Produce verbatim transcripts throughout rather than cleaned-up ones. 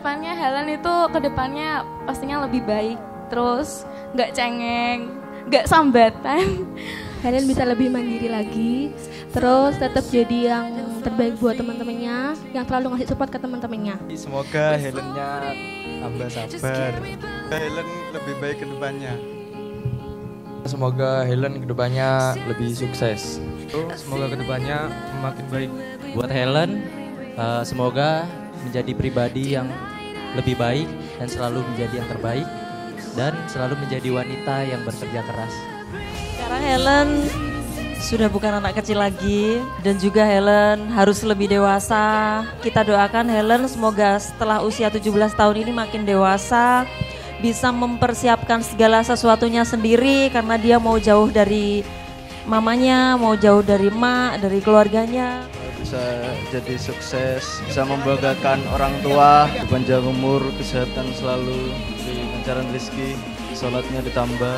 harapannya Helen itu kedepannya pastinya lebih baik, terus nggak cengeng, nggak sambatan. Helen bisa lebih mandiri lagi, terus tetap jadi yang terbaik buat teman-temannya, yang selalu ngasih support ke teman-temannya. Semoga Helennya tambah sabar, Helen lebih baik ke depannya. Semoga Helen kedepannya lebih sukses. Semoga kedepannya makin baik. Buat Helen, uh, semoga menjadi pribadi yang lebih baik dan selalu menjadi yang terbaik dan selalu menjadi wanita yang bekerja keras. Sekarang Helen sudah bukan anak kecil lagi dan juga Helen harus lebih dewasa. Kita doakan Helen semoga setelah usia tujuh belas tahun ini makin dewasa, bisa mempersiapkan segala sesuatunya sendiri karena dia mau jauh dari mamanya, mau jauh dari emak, dari keluarganya. Bisa jadi sukses, bisa membanggakan orang tua, panjang umur, kesehatan selalu, di lancaran rezeki, sholatnya ditambah.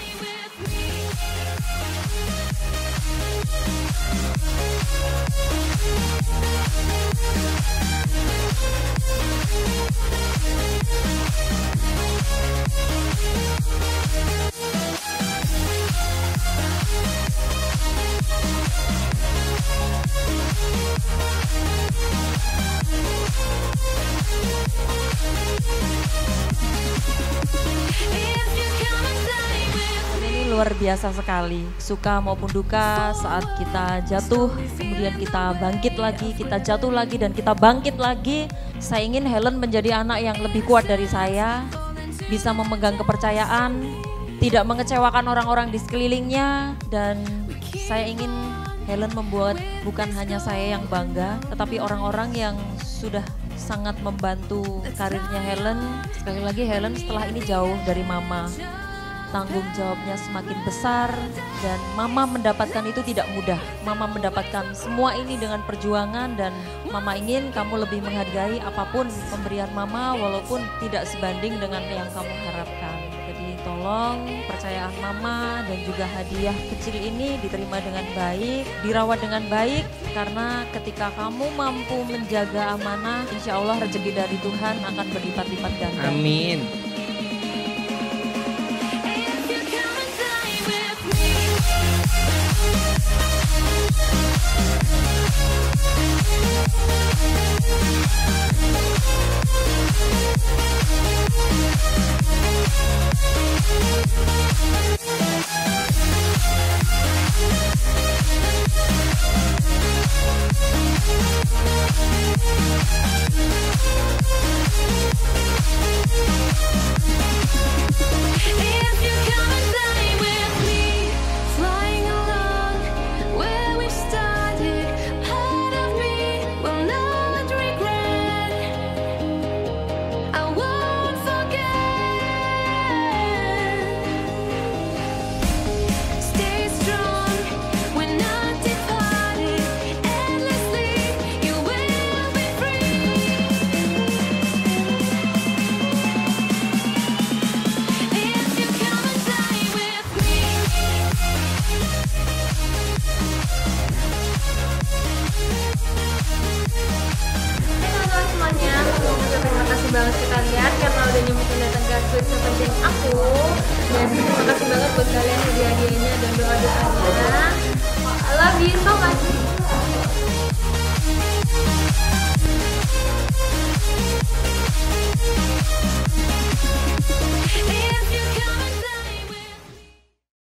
Ini luar biasa sekali, suka maupun duka saat kita jatuh, kemudian kita bangkit lagi, kita jatuh lagi dan kita bangkit lagi. Saya ingin Helen menjadi anak yang lebih kuat dari saya, bisa memegang kepercayaan, tidak mengecewakan orang-orang di sekelilingnya, dan saya ingin Helen membuat bukan hanya saya yang bangga, tetapi orang-orang yang sudah sangat membantu karirnya Helen. Sekali lagi Helen setelah ini jauh dari mama. Tanggung jawabnya semakin besar dan mama mendapatkan itu tidak mudah. Mama mendapatkan semua ini dengan perjuangan dan mama ingin kamu lebih menghargai apapun pemberian mama walaupun tidak sebanding dengan yang kamu harapkan. Jadi tolong percayaan mama dan juga hadiah kecil ini diterima dengan baik, dirawat dengan baik karena ketika kamu mampu menjaga amanah, insya Allah rezeki dari Tuhan akan berlipat-lipat ganda. Amin. Terima kasih banget ke kalian karena udah nyempetin datang ke Sweet Seventeen aku, dan terima kasih banget buat kalian hadiah-hadiahnya dan doa-doanya. I love you so much.